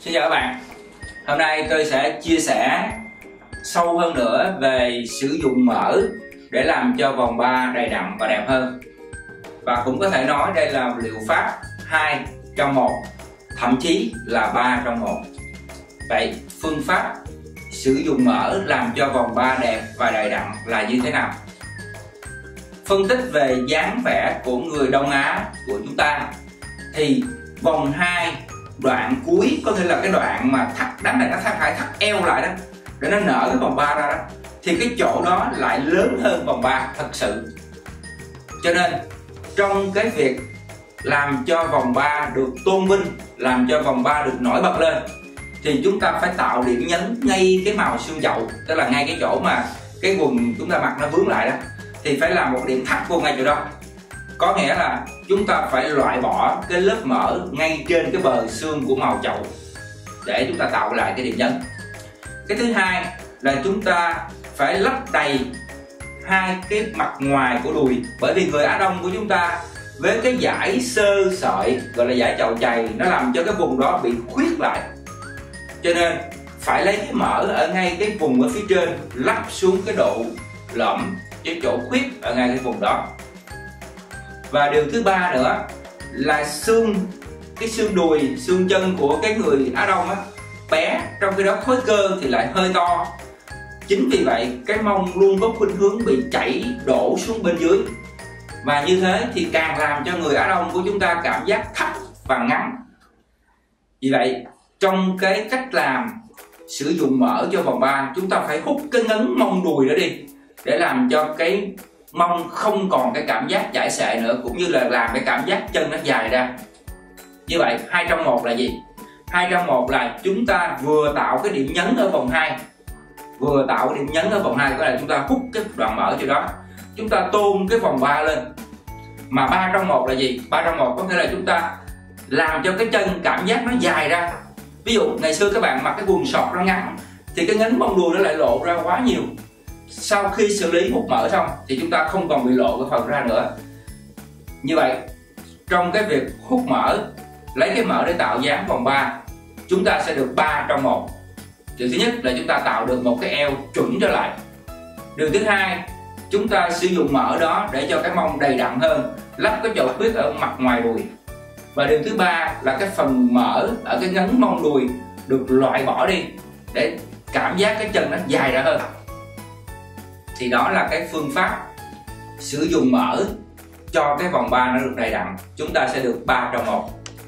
Xin chào các bạn. Hôm nay tôi sẽ chia sẻ sâu hơn nữa về sử dụng mỡ để làm cho vòng ba đầy đặn và đẹp hơn. Và cũng có thể nói đây là liệu pháp 2 trong 1, thậm chí là 3 trong 1. Vậy phương pháp sử dụng mỡ làm cho vòng ba đẹp và đầy đặn là như thế nào? Phân tích về dáng vẻ của người Đông Á của chúng ta thì vòng 2 đoạn cuối, có thể là cái đoạn mà thắt đám này nó phải thắt eo lại đó để nó nở cái vòng ba ra đó, thì cái chỗ đó lại lớn hơn vòng ba thật sự. Cho nên trong cái việc làm cho vòng ba được tôn vinh, làm cho vòng ba được nổi bật lên, thì chúng ta phải tạo điểm nhấn ngay cái màu xương chậu, tức là ngay cái chỗ mà cái quần chúng ta mặc nó vướng lại đó, thì phải làm một điểm thắt vô ngay chỗ đó. Có nghĩa là chúng ta phải loại bỏ cái lớp mỡ ngay trên cái bờ xương của màu chậu để chúng ta tạo lại cái điểm nhấn. Cái thứ hai là chúng ta phải lấp đầy hai cái mặt ngoài của đùi, bởi vì người Á Đông của chúng ta với cái dải xơ sợi gọi là dải chậu chày, nó làm cho cái vùng đó bị khuyết lại, cho nên phải lấy cái mỡ ở ngay cái vùng ở phía trên lắp xuống cái độ lõm, cái chỗ khuyết ở ngay cái vùng đó. Và điều thứ ba nữa là cái xương đùi, xương chân của cái người Á Đông á bé, trong khi đó khối cơ thì lại hơi to. Chính vì vậy cái mông luôn có khuynh hướng bị chảy đổ xuống bên dưới, và như thế thì càng làm cho người Á Đông của chúng ta cảm giác thấp và ngắn. Vì vậy trong cái cách làm sử dụng mỡ cho vòng ba, chúng ta phải hút cái ngấn mông đùi đó đi để làm cho cái mông không còn cái cảm giác chảy xệ nữa, cũng như là làm cái cảm giác chân nó dài ra. Như vậy 2 trong 1 là gì? 2 trong 1 là chúng ta vừa tạo cái điểm nhấn ở vòng 2, vừa tạo cái điểm nhấn ở vòng 2, có là chúng ta hút cái đoạn mỡ cho đó, chúng ta tôn cái vòng 3 lên. Mà 3 trong 1 là gì? 3 trong 1 có nghĩa là chúng ta làm cho cái chân cảm giác nó dài ra. Ví dụ ngày xưa các bạn mặc cái quần sọt nó ngắn thì cái ngấn mông đùi nó lại lộ ra quá nhiều. Sau khi xử lý hút mỡ xong thì chúng ta không còn bị lộ cái phần ra nữa. Như vậy trong cái việc hút mỡ, lấy cái mỡ để tạo dáng vòng 3, chúng ta sẽ được 3 trong 1. Điều thứ nhất là chúng ta tạo được một cái eo chuẩn trở lại. Điều thứ hai, chúng ta sử dụng mỡ đó để cho cái mông đầy đặn hơn, lắp cái chỗ khuyết ở mặt ngoài đùi. Và điều thứ ba là cái phần mỡ ở cái ngấn mông đùi được loại bỏ đi để cảm giác cái chân nó dài ra hơn. Thì đó là cái phương pháp sử dụng mỡ cho cái vòng ba nó được đầy đặn. Chúng ta sẽ được 3 trong 1.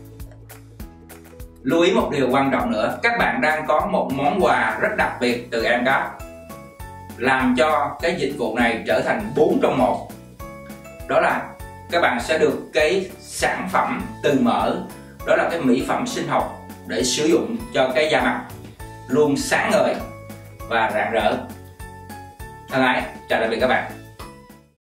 Lưu ý một điều quan trọng nữa, các bạn đang có một món quà rất đặc biệt từ Emcap, làm cho cái dịch vụ này trở thành 4 trong 1. Đó là các bạn sẽ được cái sản phẩm từ mỡ, đó là cái mỹ phẩm sinh học để sử dụng cho cái da mặt luôn sáng ngời và rạng rỡ. Thân ái, chào tạm biệt các bạn.